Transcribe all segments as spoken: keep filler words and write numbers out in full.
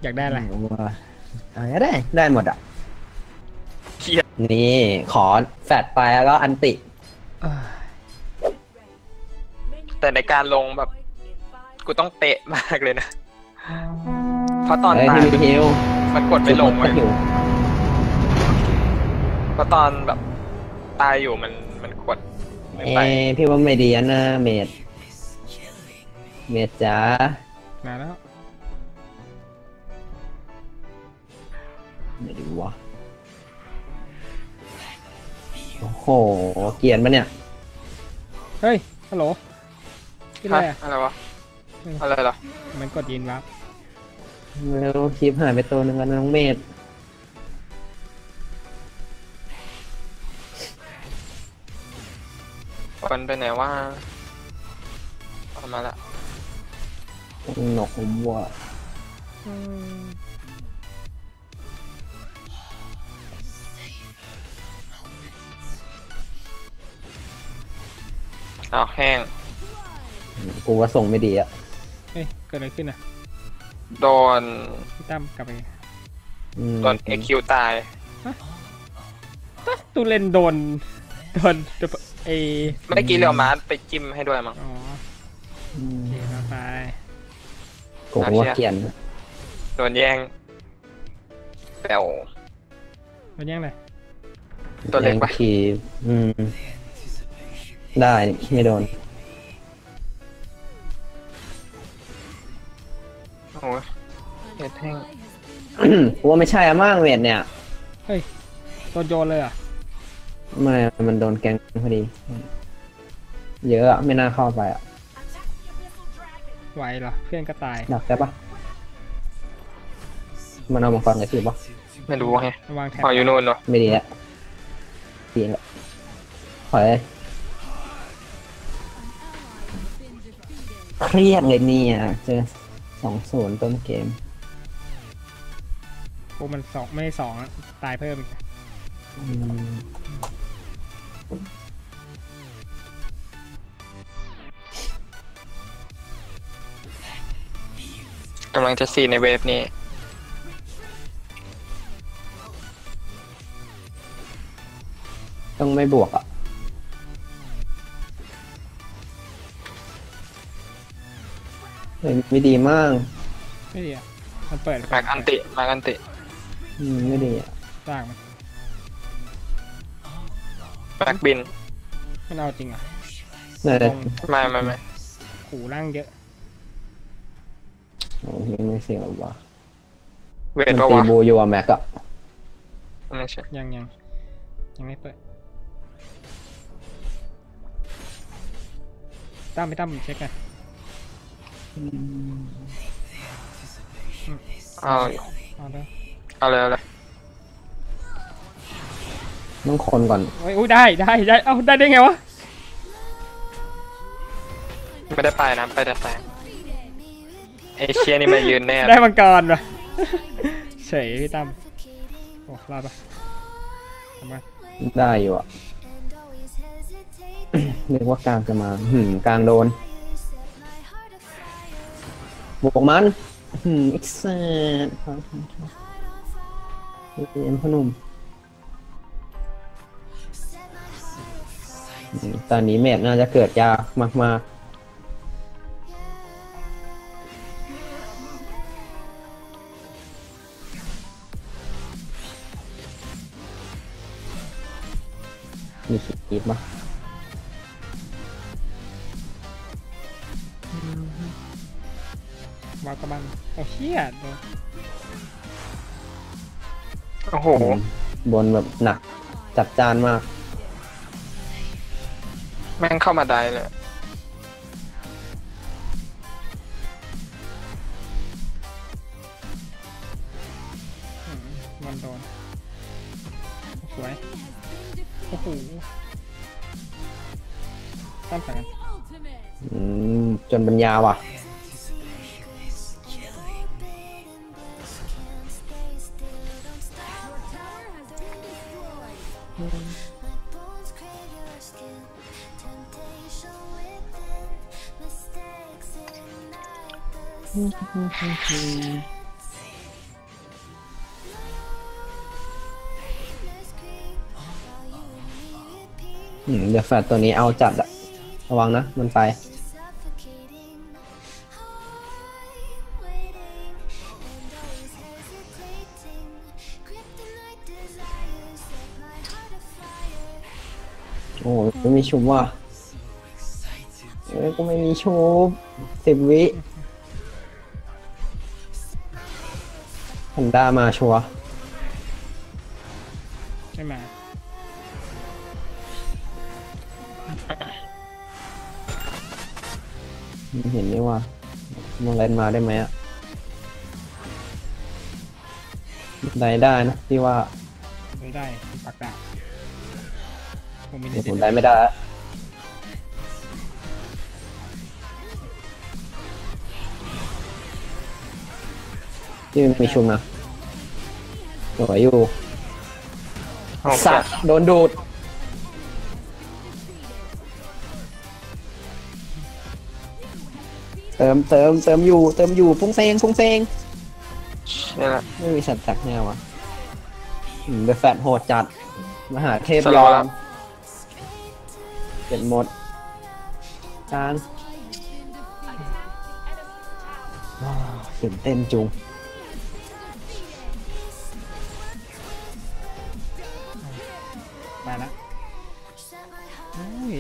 อยากได้อะไรว่าอะไรก็ได้ได้หมดอ่ะเขียดนี่ขอแฟดไปแล้วก็อันติเอ้ยแต่ในการลงแบบ กูต้องเตะมากเลยนะ เพราะตอนเอ้ยตายที่มีฮิวมันกดไม่ลงก็เว้ยหิวเพราะตอนแบบตายอยู่มันมันกดไม่เอ้ไปยพี่ว่าไม่ดีนะเมดเมดจ๋ามาแล้วไม่ดีวะโอ้โหเกลียนปะเนี่ยเฮ้ยฮัลโหลกินอะไรฮะอะอะไรวะ อะไรเหรอมันกดยินวับแล้วคลิปหายไปตัวหนึ่งกันน้องเมดคนไปไหนว่าเอามาละหนกวัวอืมเอาแห้งกูว่าส่งไม่ดีอ่ะเฮ้ยเกิดอะไรขึ้นอ่ะโดนพี่ตั้มกลับไปอืมโดนเอคิวตายตูเล่นโดนโดนไอเมื่อกี้เรียวมาร์ไปจิ้มให้ด้วยมั้งอ๋ออืมโอเคแล้วไปกูว่าเกลียนโดนแย่งแปวมันยังไงตัวเล็กปะแรงขี่อืมได้นี่ไม่โดนโอ้ยเห็ดแห้งกูว่าไม่ใช่อะมั่งเวทเนี่ยเฮ้ยโดนโยนเลยเหรอ่ะไม่ มันโดนแกงพอดี เยอะอะไม่น่าเข้าไปอ่ะไหวเหรอเพื่อนก็ตายดักได้ปะมันเอามังกรกับทีปะไม่รู้ไงระวางแท็บพออยู่นู่นเนาะไม่ดีอะดีละถอยเลยเครียดเลยเนี่ยเจอสองศูนย์ต้นเกมกูมันสองไม่สองอะตายเพิ่มอีกอืมกำลังจะซีในเวฟนี้ต้องไม่บวกอ่ะเฮ้ยไม่ดีมากไม่ดีอ่ะมันเปิดแม็กอันติแม็กอันติอืมไม่ดีอ่ะสร้างมันแม็กบินมันเอาจริงอ่ะน่าจะไม่ไม่ไม่ขู่ร่างเยอะโอ้ยังไม่เสียหรอวะเวมัทนปะตีวะโบโยแม็กอะไม่ใช่ยังยังยังไม่เปิดตั้มไม่ตั้มเช็คไงเอาเอาแล้วเอาเลยเอาเลยต้องคนก่อนโอ้ยอุ้ยได้ได้ได้เอ้าได้ได้ไงวะไม่ได้ไปนะไปแต่แสงเอเชียนี่มายืนแน่ได้มังกรว่ะ เฉยพี่ตั้มโอ้รอดปะทำไมได้อยู่อ่ะ เรียกว่ากลางจะมาหืมกลางโดนบวกมันหืมอีกแซดเรียนพนุ่มอืมตอนนี้เมดน่าจะเกิดยากมากๆมีคิดปะวางกระบังโอ้เชี่ยโดนโอ้โหบนแบบหนักจัดจานมากแม่งเข้ามาได้เลยอืมมันโดนสวยโอ้โหตั้มใส่กันอืมจนปัญญาว่ะเอืมเดี๋ยวแฟดตัวนี้เอาจัดอะระวังนะมันไปโอ้ยไม่มีชุบว่ะเอ้ยก็ไม่มีชุบสิบวิพันด้ามาชัวร์ใช่ไหมไม่เห็นนี่ว่ามึงเล่นมาได้ไหมอ่ะได้ได้นะที่ว่าไม่ได้ปากดาบผมไม่ได้เดี๋ยวผมได้ไม่ได้อะที่มันมีชุมนะสวยอยู่โอ้สัตว์โดนดูดเติมเติมเติมอยู่เติมอยู่ฟุ้งเซงฟุ้งเซงนี่แหละไม่มีสัตว์จักแนวอ่ะอืมเดอะแฟตโหดจัดมหาเทพสยโลอว์แล้มวเจ็ดหมดการว้าวตื่นเต้นจุงมาละโอ้ย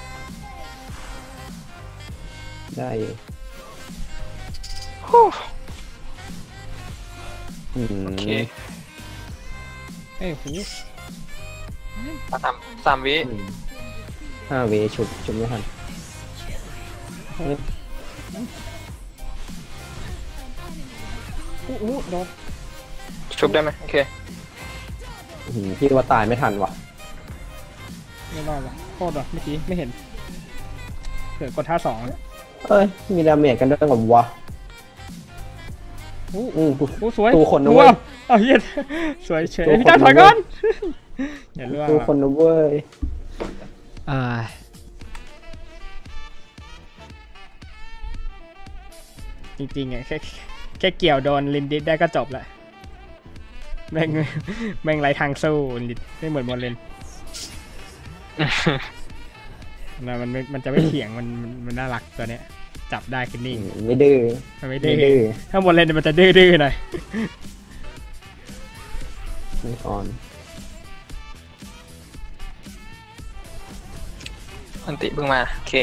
ได้อยู่ฮู้อืมโอเคเอ้ยหูสามสามวิอืมห้าเวชุบชุบไม่ทันอู้อู้โดนชุบได้ไหมโอเคอืมพี่ว่าตายไม่ทันว่ะไม่รอดว่ะโคตรว่ะเมื่อกี้ไม่เห็นเกิดกดท่าสองเลยเอ้ยมีดาเมจกันด้วยกับวะอู้อืมอู้สวยตัวคนนะอู้เว้ยเอาเหี้ยสวยเฉยตัวคนพี่จ้าถอยก่อนอย่าล่วงดูคนนะเว้ยอ่าจริงๆอ่ะแค่แค่เกี่ยวโดนลินดิสได้ก็จบละแม่งแม่งไรทางสู้ลินไม่เหมือนบอลเลนนะมันไม่มันจะไม่เถียงมันมันมันน่ารักตัวเนี้ยจับได้คือนิ่งไม่ดื้อมันไม่ไม่ดื้ดื้ออถ้าบอลเลนมันจะดื้อๆหน่อยไม่อ่อนอันติเพิ่งมาโอเค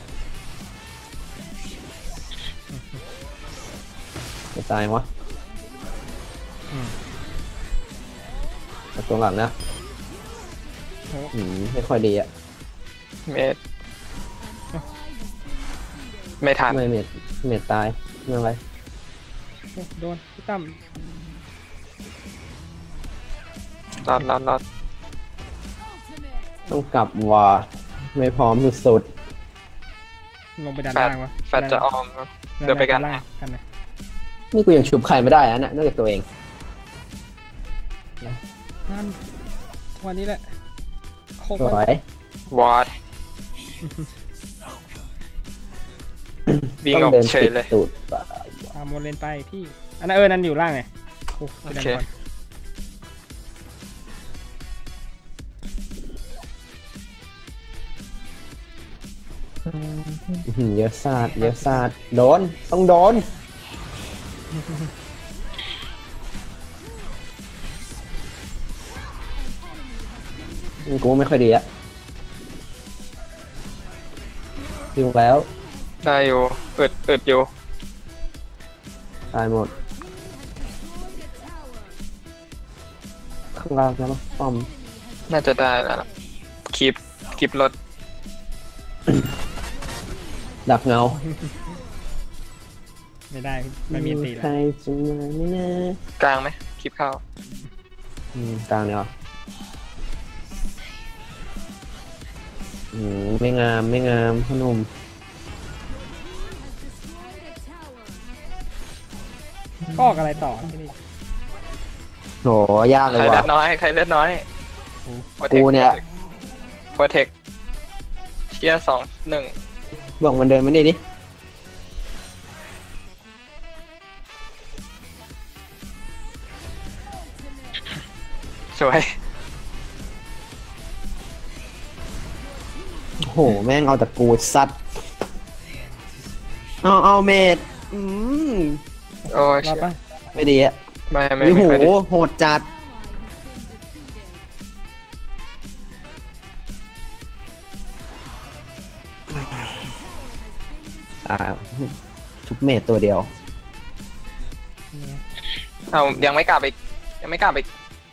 จะตายวะอืมแต่ตัวหลังนะโอ้อืมไม่ค่อยดีอ่ะเมดไม่ทันไม่เมดเมดตายไม่เป็นไรโอ้โดนพี่ตั้มรอดรอดรอดต้องกลับว่ะไม่พร้อมสุดลงไปด้านแฟดล่างวะแฟดจะออมเดี๋ยวไปกันด้าล่างกันนะๆนี่กูยังชุบใครไม่ได้อะนะนอกจากตัวเองนั่นวันนี้แหละโคตสรวยวอดวิ่งต้อออง กเดินเฉยติดเลยตูดไปตามโมเลนไปพี่อันนั้นเออนั่นอยู่ล่างไงโอ้โอไปเคดันก่อนอื้อหือเยอะซาดเยอะซาดโดนต้องโดนอืมกูไม่ค่อยดีอะยิงแล้วได้อยู่อึดอึดอยู่ตายหมด ข้างล่างแล้วป้อมน่าจะได้แล้วล่ะคลิปคลิปรถดักเงาไม่ได้ไม่มีตีใครแล้วจะมาไม่นะกลางไหมคลิปเข้าอืมกลางเนี่ยเหรออืมไม่งามไม่งามพ่อหนุ่มก็ออกอะไรต่อที่นี่โหยากเลใครยเลืว่ะอดน้อยใครเลือดน้อยกูเนี่ยโปรเทคเชียร์สองหนึ่งบอกมันเดินมานี่ดิสวยหแม่งเอาแต่กูสัตว์เอาเอาเมดอืมโอ้ยรอดปะไม่ดีอ่ะไม่ไม่โอ้ไม่โหค่อยดีโหดจัดอ่าชุบเมดตัวเดียวเอายังไม่กลับอีกยังไม่กลับอีก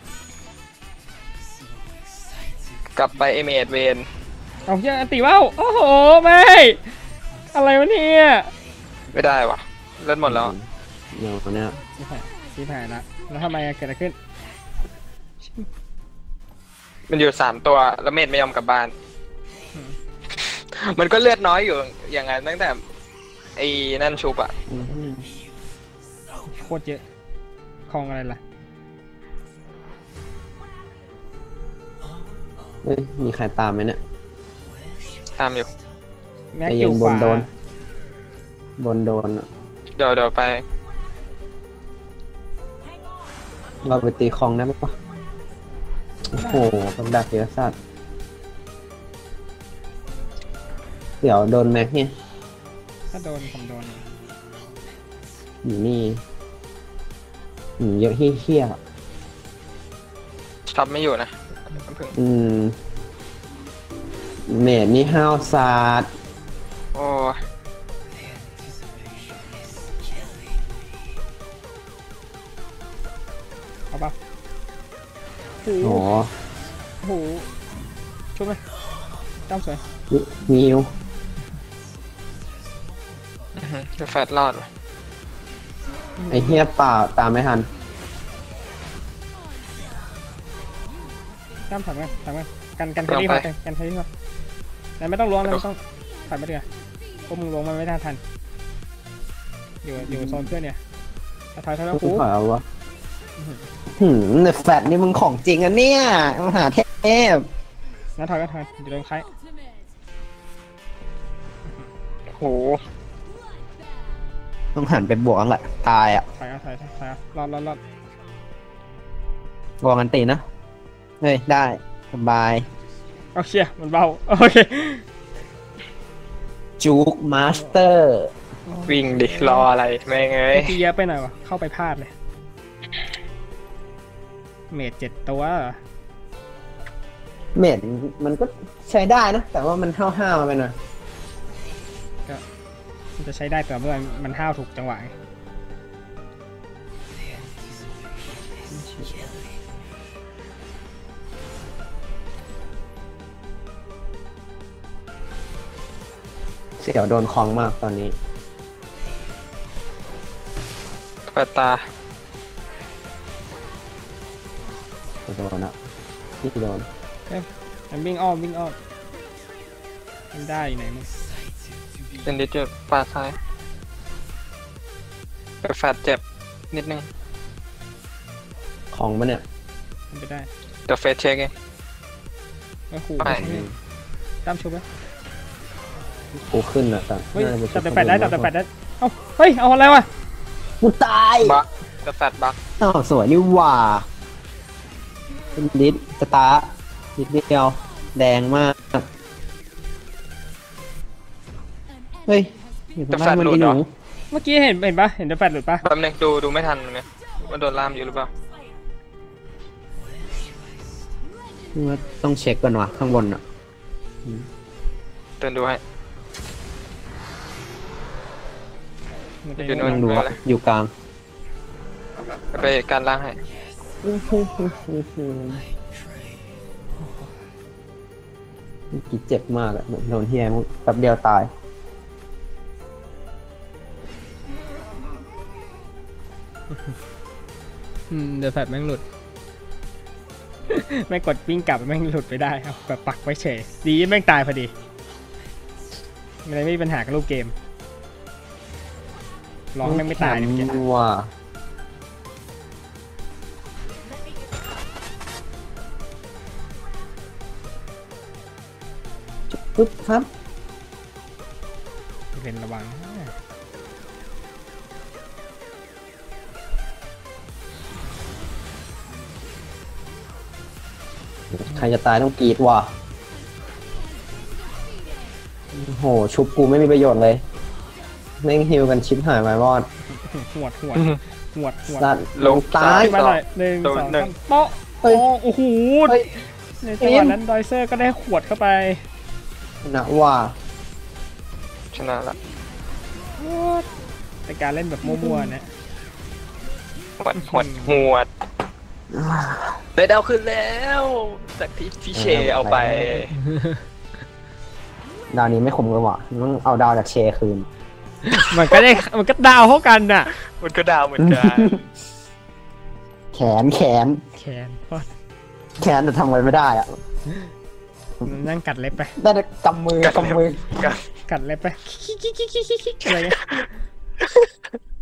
กลับไปเอเมดเวนเอาเหี้ยอันติว่าวโอ้โหไม่อะไรวะเนี่ยไม่ได้วะเล่นหมดแล้วเดี๋ยวเนี่ยชิบหายชิบหายละแล้วทำไมอะเกิดอะไรขึ้นมันอยู่สามตัวแล้วเมดไม่ยอมกลับบ้าน มันก็เลือดน้อยอยู่อย่างนั้นตั้งแต่ไอ้นั่นชุบอะอืมโคตรเยอะคลองอะไรล่ะเฮ้ยมีใครตามไหมเนี่ยตามอยู่แม็กไอ้อยัยู่งขบนวาโดน บนโดนอะเดี๋ยวเดี๋ยวไปเราไปตีคลองได้ปะโอ้โหกำดักเยอะสัตว์เดี๋ยวโดนแม็กเนี่ยถ้าโดนผมโดนอยู่นี่อยู่เยอะเฮี้ยๆอะช็อปไม่อยู่นะเพิ่งอืมเมดนี่ห้าวศาสตร์โอ้ยเอาปะโอ้โหโอ้โหโอ้โหช่วยไหมจ้ำสวยมิวอื้อหือจะแฟดรอดวะไอเฮี้ยเปล่าตามไม่ทันจ้ำถอยมาถอยมากันกันแครี่มากันกันแครี่มาแต่ไม่ต้องล้วงนะไม่ต้องถอยมาเดี๋ยวพวกมึงล้วงมันไม่ทันทันอยู่อยู่โซนเพื่อนเนี่ยถอยถอยแล้วกูโอ้โหขอเอาวะหืมในแฟลตนี่มึงของจริงอะเนี่ยมหาเทพงั้นถอยก็ถอยอยู่ตรงใครโอ้โหต้องหันไปบวกแล้วแหละตายอะถอยเอาถอยถอยถอยเอารอดรอดรอดวางกันตีนะเฮ้ยได้สบายเอาเชี่ยมันเบาโอเคจูกมาสเตอร์วิ่งดิรออะไรแม่งเอ้ยเมื่อกี้เยอะไปหน่อยวะเข้าไปพลาดเลยเมดเจ็ดตัวเหรอเมดมันก็ใช้ได้นะ แต่ว่ามันห้าวๆมาไปหน่อยมันจะใช้ได้แต่เมื่อมันห้าวถูกจังหวะไงเสี่ยวโดนคลองมากตอนนี้เปิดตาโดนอะที่โดนมันวิ่งอ้อมวิ่งอ้อมมันได้อยู่ไหนมึงเป็นดิจิตปาซ้ายแต่แฟดเจ็บนิดนึงของมันเนี่ยมันไปได้เดี๋ยวเฟสเช็คเองไอ้ขู่ไปตามชุบไหมกูขึ้นอะแต่เฮ้ยน่าจะจับแต่แปดได้จับแต่แปดได้เอ้าเฮ้ยเอาอะไรวะกูตายบักเดี๋ยวแฟดบักอ้าวสวยนี่หว่าเป็นดิสสตาร์นิดเดียว แดงมาก เฮ้ยอยู่ตรงนั้นมันอีหนูเมื่อกี้เห็นเห็นปะเห็นแต่แปดหลุดปะแป๊บนึงดูดูไม่ทันเนี่ยว่าโดนล่ามอยู่หรือเปล่าว่าต้องเช็คก่อนวะข้างบนอ่ะเดินดูให้มันจะอยู่นู่ยังดูอะอยู่กลางไปการล่างให้เมื่อกี้เจ็บมากอะเหมือนโดนเฮียมึงแป๊บเดียวตายอืมเดี๋ยวแปดแม่งหลุด แม่งกดวิ่งกลับแม่งหลุดไปได้เอาแบบปักไว้เฉยดีแม่งตายพอดีไม่ได้ไม่มีปัญหากับรูปเกมร้องแม่งไม่ตายเนี่ยเมื่อกี้ว่าปึ๊บครับเป็นระวังใครจะตายต้องกรีดว่ะชุบกูไม่มีประโยชน์เลยแม่งฮิวกันชิปหายไปมอดหวดหวดหวดหวดสัตว์ลงตายขึ้นมาหน่อยหนึ่งโดสนองหนึ่สาง มโป๊ะเฮ้ยโอ้โอ้โหเฮ้ยในจังหวะนั้นดอยเซอร์ก็ได้ขวดเข้าไปนะว่าชนะละในการเล่นแบบมั่วๆนะหวดหวดหวดได้ดาวขึ้นแล้ว จากที่พี่เชเอาไปดาวนี้ไม่คมกันว่ะต้องเอาดาวจากเชคืนมันก็ได้มันก็ดาวเท่ากันน่ะมันก็ดาวเหมือนกันแขนแขนแขนพอดแขนแต่ทำอะไรไม่ได้อะนั่งกัดเล็บไปได้แต่กำมือกำมือกันกัดเล็บไปอะไรเงี้ย